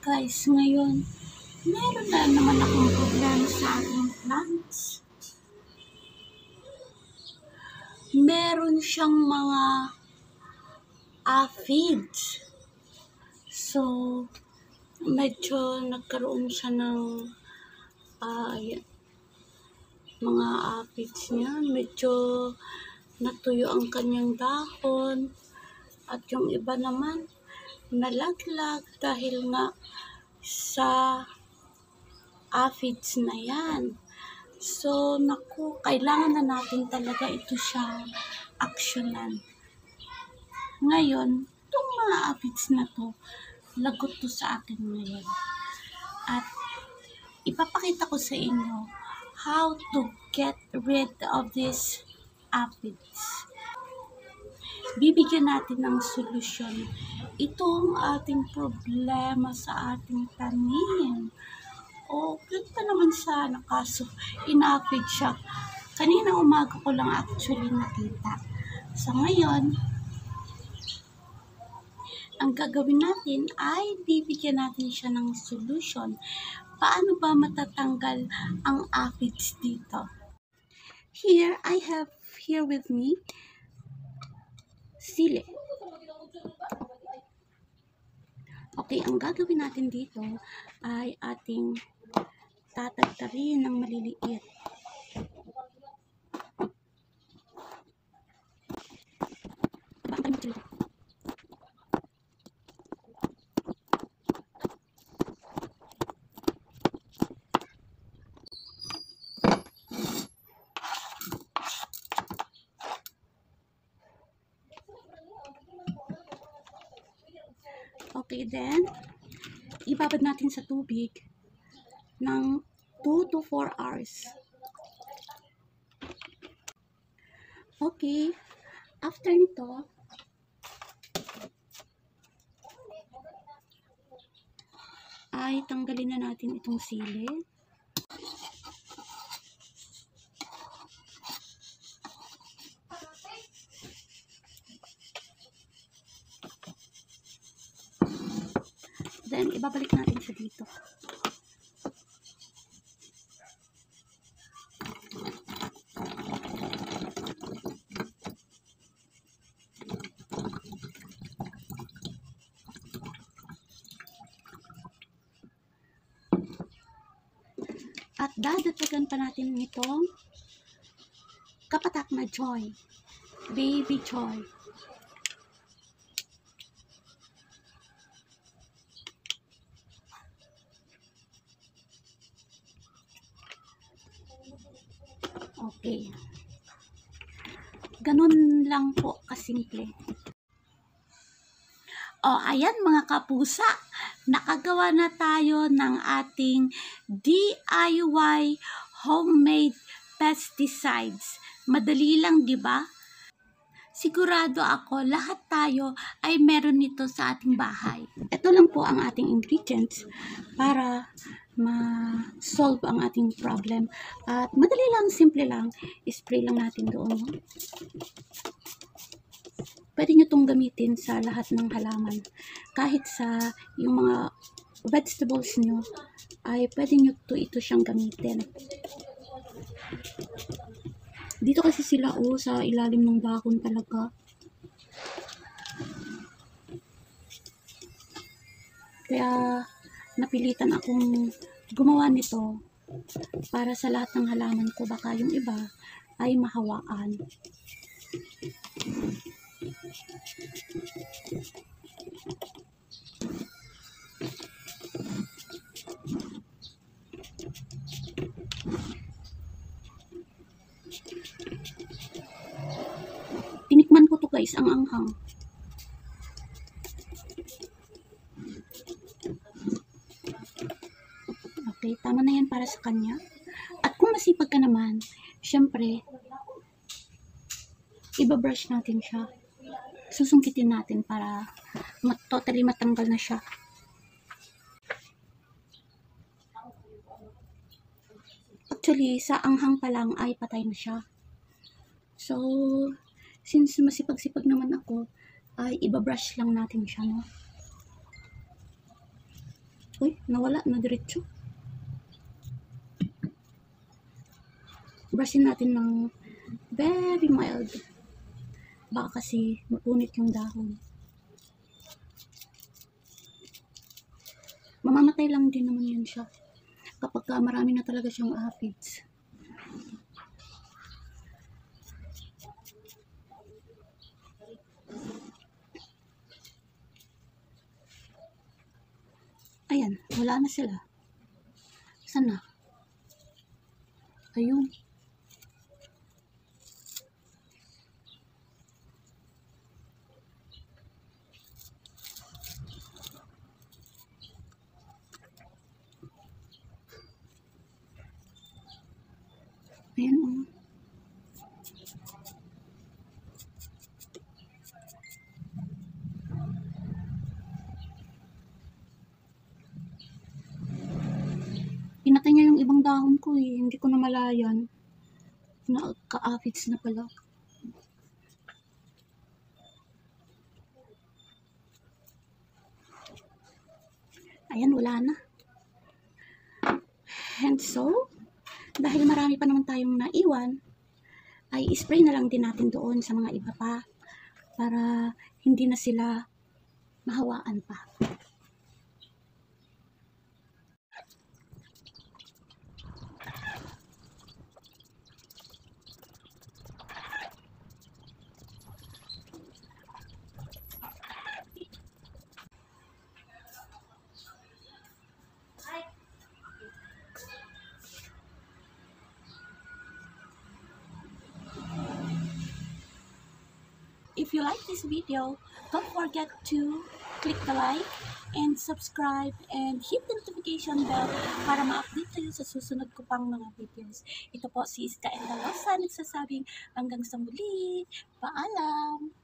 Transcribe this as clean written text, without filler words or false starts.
Guys, ngayon, meron na naman akong problema sa aking plants. Meron siyang mga aphids. So, medyo nagkaroon siya ng mga aphids niya. Medyo natuyo ang kanyang dahon. At yung iba naman, nalaglag dahil nga sa aphids na yan. So, naku, kailangan na natin talaga ito siya aksyonan. Ngayon, itong mga aphids na to, lagot to sa akin ngayon. At ipapakita ko sa inyo how to get rid of these aphids. Bibigyan natin ng solusyon itong ating problema sa ating tanim. Ganda naman sana, kaso inaphid siya. Kanina umaga ko lang actually nakita. So ngayon, ang gagawin natin ay bibigyan natin siya ng solution. Paano ba matatanggal ang aphids dito? Here, I have here with me sili. Okay, ang gagawin natin dito ay ating tatagtarin ng maliliit. Okay, then ibabad natin sa tubig ng 2 to 4 hours. Okay, after nito, ay tanggalin na natin itong sili. Then, ibabalik natin siya dito. At dadagdagan pa natin itong kapatak na choy, baby choy. Okay. Ganun lang po kasimple. Ayan mga kapusa, nakagawa na tayo ng ating DIY homemade pesticides. Madali lang, di ba? Sigurado ako, lahat tayo ay meron nito sa ating bahay. Ito lang po ang ating ingredients para ma-solve ang ating problem. At madali lang, simple lang. Spray lang natin doon. Pwede nyo itong gamitin sa lahat ng halaman. Kahit sa yung mga vegetables nyo, ay pwede nyo ito siyang gamitin. Dito kasi sila sa ilalim ng dahon talaga. Kaya napilitan akong gumawa nito para sa lahat ng halaman ko. Baka yung iba ay mahawaan. Tinikman ko to guys, ang anghang. Okay, tama na yan para sa kanya. At kung masipag ka naman, syempre, ibabrush natin siya. Susungkitin natin para totally matanggal na siya. Actually, sa anghang pa lang ay patay na siya. So, since masipag-sipag naman ako, ay ibabrush lang natin siya, no? Uy, nawala na diretso. Brushin natin ng very mild. Baka kasi mapunit yung dahon. Mamamatay lang din naman yun siya kapag marami na talaga siyang aphids. Ayan, wala na sila. Saan na? Ayun. Ayan o. Pinatay niya yung ibang dahon ko eh. Hindi ko na malayan. Ka-aphids na pala. Ayan, wala na. And so, dahil marami pa naman tayong naiwan, ay spray na lang din natin doon sa mga iba pa para hindi na sila mahawaan pa. If you like this video, don't forget to click the like and subscribe and hit the notification bell para ma-update kayo sa susunod ko pang mga videos. Ito po si Iska and Dalosa nagsasabing hanggang sa muli. Paalam!